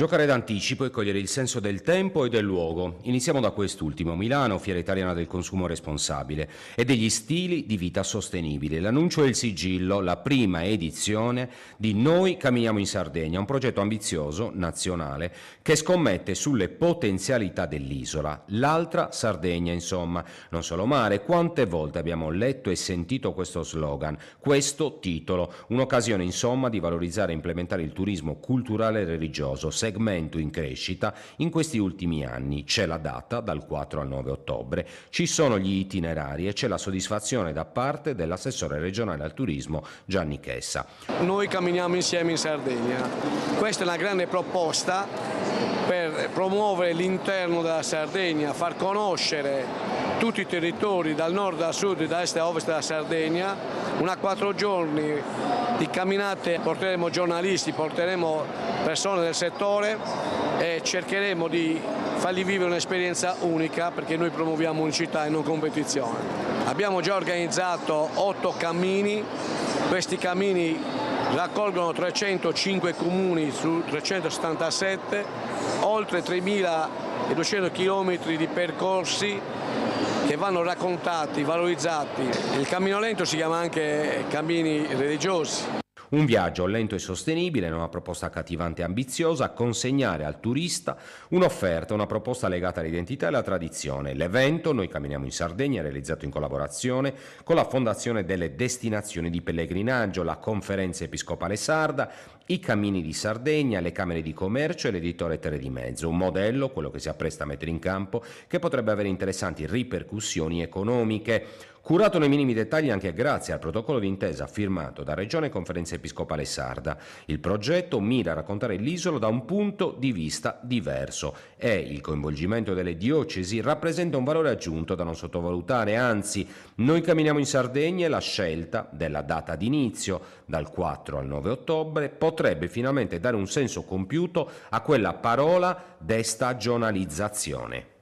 Giocare d'anticipo e cogliere il senso del tempo e del luogo. Iniziamo da quest'ultimo, Milano, Fiera Italiana del Consumo Responsabile e degli stili di vita sostenibili. L'annuncio e il sigillo, la prima edizione di Noi Camminiamo in Sardegna, un progetto ambizioso, nazionale, che scommette sulle potenzialità dell'isola. L'altra Sardegna, insomma, non solo mare. Quante volte abbiamo letto e sentito questo slogan, questo titolo, un'occasione insomma di valorizzare e implementare il turismo culturale e religioso, segmento in crescita in questi ultimi anni. C'è la data dal 4 al 9 ottobre, ci sono gli itinerari e c'è la soddisfazione da parte dell'assessore regionale al turismo Gianni Chessa. Noi camminiamo insieme in Sardegna. Questa è una grande proposta per promuovere l'interno della Sardegna, far conoscere tutti i territori dal nord al sud, da est a ovest della Sardegna. Una 4 giorni di camminate, porteremo giornalisti, porteremo persone del settore e cercheremo di fargli vivere un'esperienza unica, perché noi promuoviamo unicità e non competizione. Abbiamo già organizzato 8 cammini, questi cammini raccolgono 305 comuni su 377, oltre 3.200 chilometri di percorsi che vanno raccontati, valorizzati. Il cammino lento si chiama anche cammini religiosi. Un viaggio lento e sostenibile, una proposta accattivante e ambiziosa, consegnare al turista un'offerta, una proposta legata all'identità e alla tradizione. L'evento, Noi Camminiamo in Sardegna, è realizzato in collaborazione con la Fondazione delle Destinazioni di Pellegrinaggio, la Conferenza Episcopale Sarda, i Cammini di Sardegna, le Camere di Commercio e l'editore Terre di Mezzo. Un modello, quello che si appresta a mettere in campo, che potrebbe avere interessanti ripercussioni economiche. Curato nei minimi dettagli anche grazie al protocollo d'intesa firmato da Regione e Conferenza Episcopale Sarda. Il progetto mira a raccontare l'isola da un punto di vista diverso e il coinvolgimento delle diocesi rappresenta un valore aggiunto da non sottovalutare, anzi, Noi Camminiamo in Sardegna e la scelta della data d'inizio, dal 4 al 9 ottobre, potrebbe finalmente dare un senso compiuto a quella parola destagionalizzazione.